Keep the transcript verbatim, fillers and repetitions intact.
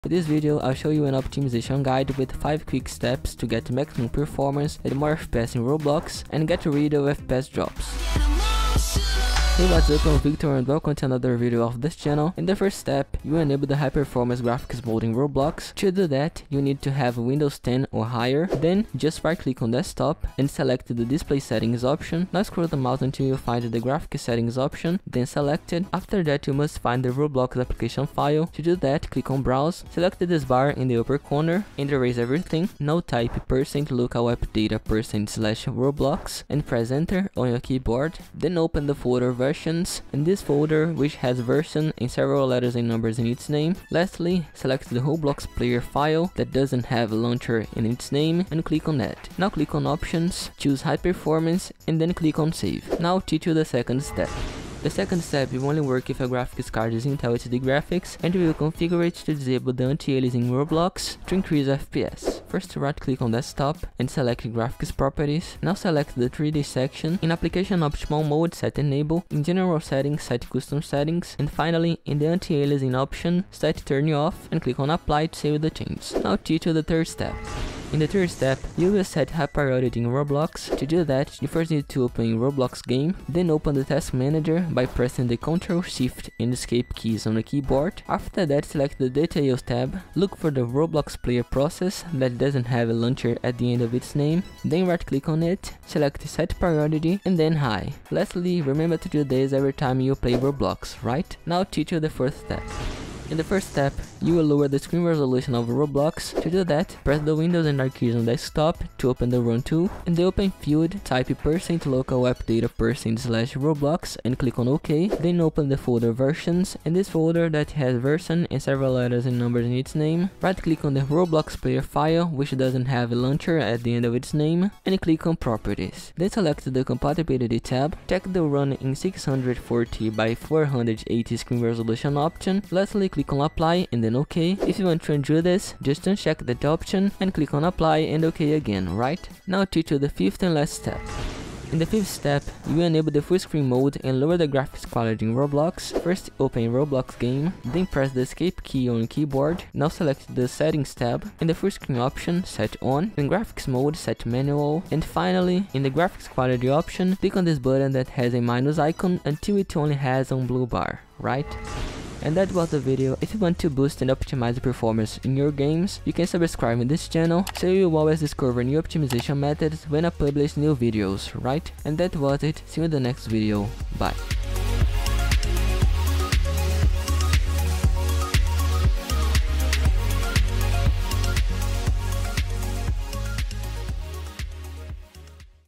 For this video, I'll show you an optimization guide with five quick steps to get maximum performance at more F P S in Roblox and get rid of F P S drops. Hey, what's up, I'm Victor and welcome to another video of this channel. In the first step, you enable the high performance graphics mode in Roblox. To do that, you need to have Windows ten or higher. Then just right click on desktop and select the display settings option. Now scroll the mouse until you find the graphic settings option, then select it. After that, you must find the Roblox application file. To do that, click on browse, select this bar in the upper corner and erase everything. Now type percent local app data percent slash Roblox and press enter on your keyboard. Then open the folder versions, in this folder which has version and several letters and numbers in its name. Lastly, select the Roblox player file that doesn't have a launcher in its name and click on that. Now click on options, choose high performance and then click on save. Now teach you the second step. The second step will only work if a graphics card is Intel H D graphics, and we will configure it to disable the anti-aliasing Roblox to increase F P S. First, right click on desktop and select graphics properties. Now select the three D section. In application optional mode, set enable. In general settings, set custom settings. And finally, in the anti-aliasing option, set turn off and click on apply to save the change. Now teach you the third step. In the third step, you will set high priority in Roblox. To do that, you first need to open Roblox game, then open the task manager by pressing the Ctrl Shift and Escape keys on the keyboard. After that, select the Details tab, look for the Roblox player process that doesn't have a launcher at the end of its name, then right click on it, select Set Priority and then High. Lastly, remember to do this every time you play Roblox, right? Now teach you the fourth step. In the first step, you will lower the screen resolution of Roblox. To do that, press the Windows and R keys on desktop to open the Run tool. In the Open field, type percent local app data percent slash Roblox and click on OK. Then open the folder versions, in this folder that has version and several letters and numbers in its name. Right click on the Roblox player file, which doesn't have a launcher at the end of its name, and click on Properties. Then select the Compatibility tab, check the Run in six forty by four eighty screen resolution option. Lastly, click Click on apply and then OK. If you want to undo this, just uncheck that option and click on apply and OK again, right? Now teach you the fifth and last step. In the fifth step, you enable the full screen mode and lower the graphics quality in Roblox. First, open Roblox game, then press the escape key on your keyboard. Now select the settings tab. In the full screen option, set on. In graphics mode, set manual. And finally, in the graphics quality option, click on this button that has a minus icon until it only has one blue bar, right? And that was the video. If you want to boost and optimize the performance in your games, you can subscribe in this channel so you will always discover new optimization methods when I publish new videos, right? And that was it. See you in the next video. Bye.